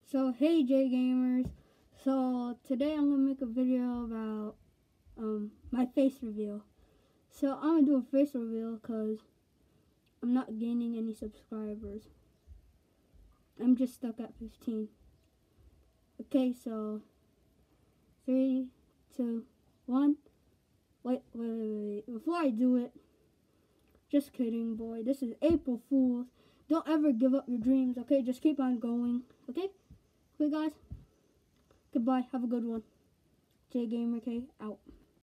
So hey J Gamers, so today I'm gonna make a video about my face reveal. So I'm gonna do a face reveal because I'm not gaining any subscribers. I'm just stuck at 15. Okay, so 3, 2, 1. Wait. Before I do it, just kidding, boy. This is April Fool's. Don't ever give up your dreams, okay? Just keep on going, okay? Okay, guys. Goodbye. Have a good one. J Gamer K out.